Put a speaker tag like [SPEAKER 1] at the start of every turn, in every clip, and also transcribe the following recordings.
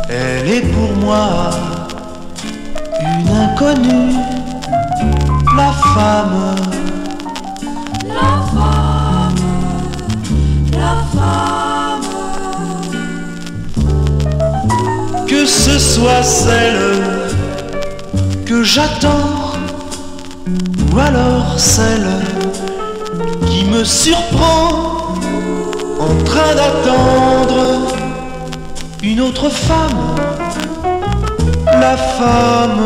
[SPEAKER 1] Elle est pour moi une inconnue, la femme.
[SPEAKER 2] La femme, la femme.
[SPEAKER 1] Que ce soit celle que j'attends, ou alors celle qui me surprend en train d'attendre une autre femme, la femme.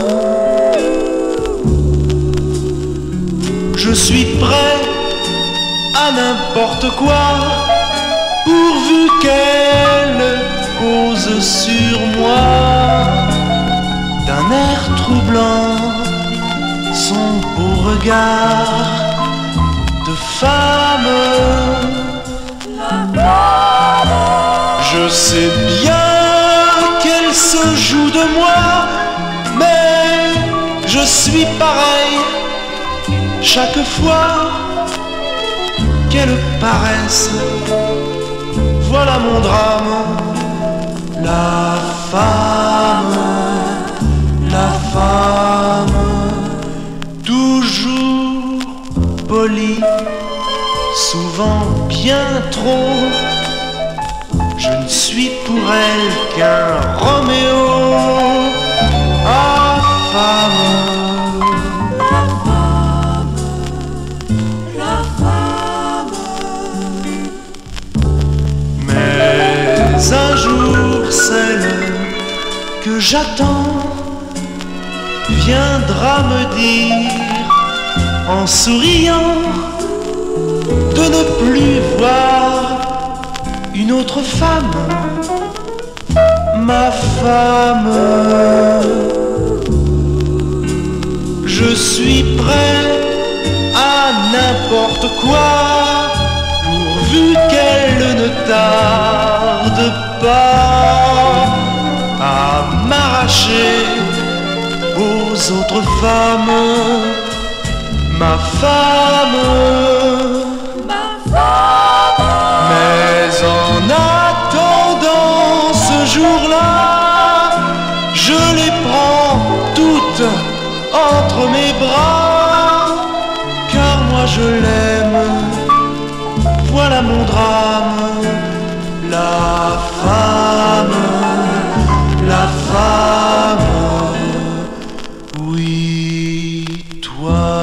[SPEAKER 1] Je suis prêt à n'importe quoi, pourvu qu'elle pose sur moi d'un air troublant son beau regard de femme. Je sais bien qu'elle se joue de moi, mais je suis pareil chaque fois qu'elle paraisse. Voilà mon drame, la femme, la femme, toujours polie, souvent bien trop. Je ne suis pour elle qu'un Roméo. Ah, femme,
[SPEAKER 2] La femme, la femme.
[SPEAKER 1] mais un jour celle que j'attends viendra me dire en souriant de ne plus voir une autre femme, ma femme. Je suis prêt à n'importe quoi, pourvu qu'elle ne tarde pas à m'arracher aux autres femmes, ma femme. Mais en attendant ce jour-là, je les prends toutes entre mes bras, car moi je l'aime, voilà mon drame, la femme, la femme, oui, toi.